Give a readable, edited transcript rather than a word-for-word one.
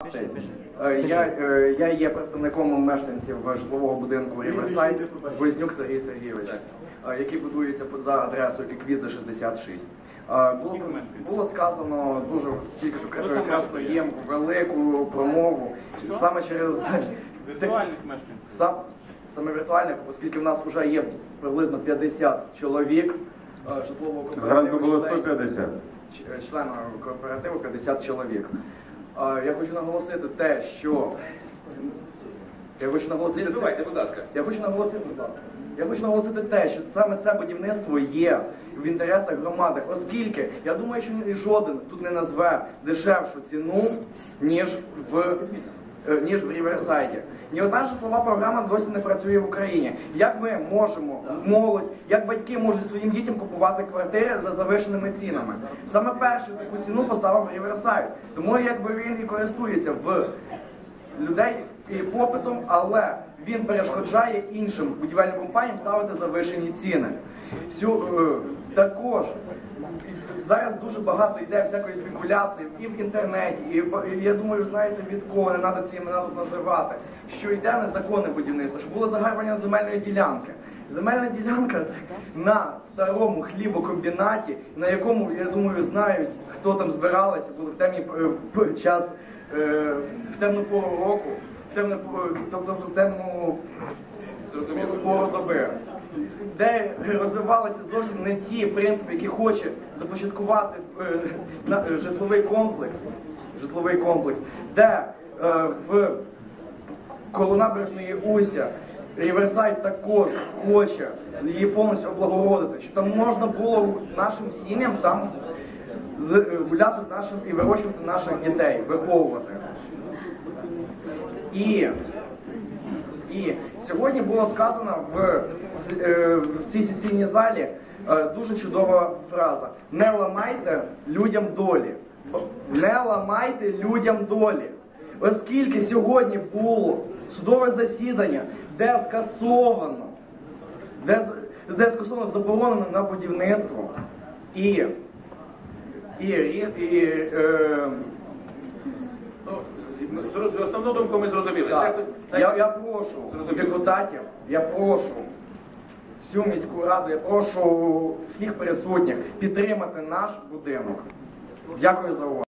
Я є представником мешканців житлового будинку Ріверсайд, Вознюк Сергій Сергійович, який будується за адресою Квітза 66. Було сказано дуже тільки що прекрасно ємку, велику промову, саме через віртуальних мешканців. Саме віртуальних, оскільки в нас вже є приблизно 50 чоловік житлового кооперативу. Зранку було 150. Членів кооперативу 50 чоловік. Я хочу наголосити те, що... Я хочу наголосити те, що саме це будівництво є в інтересах громади, оскільки, я думаю, що жоден тут не назве дешевшу ціну, ніж в Ріверсайді. Ні одна житлова програма досі не працює в Україні. Як ми можемо, молодь, як батьки можуть своїм дітям купувати квартири за завищеними цінами? Саме першу таку ціну поставив Ріверсайд. Тому якби він і користується в людей і попитом, але він перешкоджає іншим будівельним компаніям ставити завищені ціни. Також зараз дуже багато йде всякої спекуляції і в інтернеті, і я думаю, знаєте від кого, не треба ці імена тут називати, що йде незаконне будівництво, що було загарбання земельної ділянки. Земельна ділянка на старому хлібокомбінаті, на якому, я думаю, знають, хто там збиралися, були в темний час, в темну пору року, тобто в темну пору доби, де розвивалися зовсім не ті принципи, які хоче започаткувати житловий комплекс, де коло набережної Уся Ріверсайд також хоче її повністю облагородити, що там можна було нашим сім'ям там гуляти з нашим і вирощувати наших дітей, виховувати. І сьогодні було сказано в цій сесійній залі дуже чудова фраза: не ламайте людям долі. Не ламайте людям долі. Оскільки сьогодні було судове засідання, де скасовано заборонено на будівництво Основну думку ми зрозуміли. Я прошу депутатів, я прошу всю міську раду, я прошу всіх присутніх підтримати наш будинок. Дякую за увагу.